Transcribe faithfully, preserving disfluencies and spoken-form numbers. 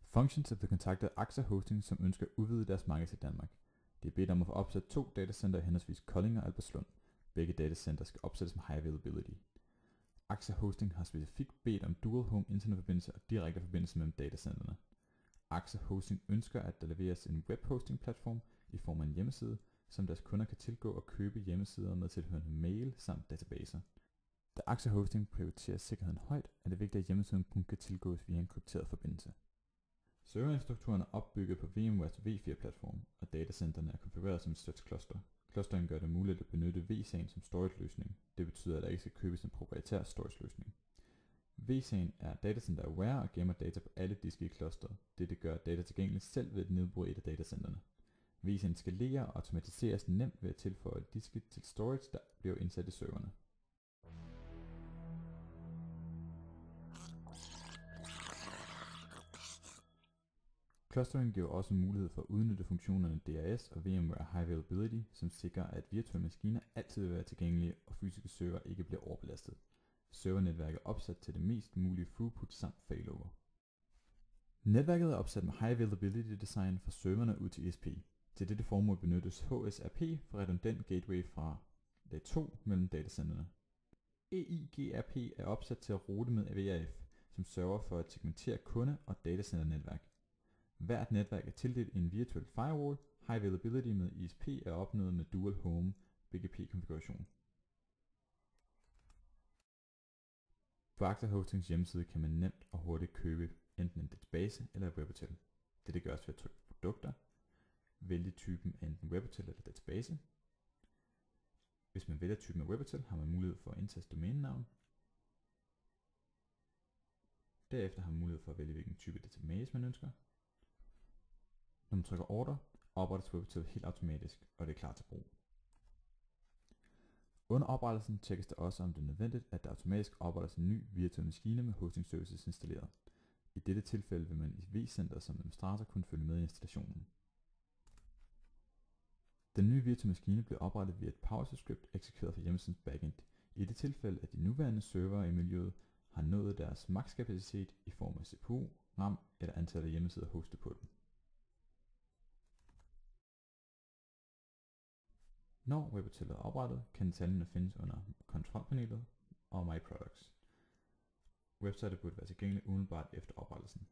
Functions er blevet kontaktet af AXA Hosting, som ønsker at udvide deres marked til Danmark. De er bedt om at få opsat to datacenter i henholdsvis Kolding og Albertslund. Begge datacenter skal opsættes med high availability. AXA Hosting har specifikt bedt om dual home internetforbindelse og direkte forbindelse mellem datacenterne. AXA Hosting ønsker, at der leveres en webhosting platform i form af en hjemmeside, som deres kunder kan tilgå og købe hjemmesider med tilhørende mail samt databaser. Da AXA Hosting prioriterer sikkerheden højt, er det vigtigt, at hjemmesiden kun kan tilgås via en krypteret forbindelse. Serverinfrastrukturen er opbygget på VMwares V fire platform, og datacenterne er konfigureret som et størst cluster. Clusteren gør det muligt at benytte V SAN som storage løsning. Det betyder, at der ikke skal købes en proprietær storage løsning. V SAN er datacenter aware og gemmer data på alle diske i clusteret. Dette gør data tilgængeligt selv ved at nedbryde et af datacenterne. V SAN skalerer og automatiseres nemt ved at tilføje diske til storage, der bliver indsat i serverne. Clustering giver også mulighed for at udnytte funktionerne D R S og VMware High Availability, som sikrer, at virtuelle maskiner altid vil være tilgængelige og fysiske server ikke bliver overbelastet. Servernetværket er opsat til det mest mulige throughput samt failover. Netværket er opsat med High Availability design fra serverne ud til E S P. Til dette formål benyttes H S R P for redundant gateway fra lag to mellem datacenterne. E I G R P er opsat til at rute med V R F, som sørger for at segmentere kunde- og datacenternetværk. Hvert netværk er tildelt en virtuel firewall. High Availability med E S P er opnået med Dual Home B G P konfiguration. På AXA Hostings hjemmeside kan man nemt og hurtigt købe enten en database eller et webhotel. Dette gøres ved at trykke på produkter, vælge typen af enten webhotel eller database. Hvis man vælger typen af webhotel, har man mulighed for at indtaste domænenavn. Derefter har man mulighed for at vælge hvilken type database man ønsker. Når man trykker order, oprettes webhotel helt automatisk, og det er klar til brug. Under oprettelsen tjekkes det også, om det er nødvendigt, at der automatisk oprettes en ny virtuel maskine med hosting services installeret. I dette tilfælde vil man i vCenter som administrator kunne følge med i installationen. Den nye virtuelle maskine bliver oprettet via et PowerShell-script eksekveret fra hjemmesidens backend. I det tilfælde, at de nuværende servere i miljøet har nået deres makskapacitet i form af C P U, RAM eller antallet af hjemmesider hostet på dem. Når webhotellet er oprettet, kan detaljerne findes under kontrolpanelet og My Products. Websitet burde være tilgængelig umiddelbart efter oprettelsen.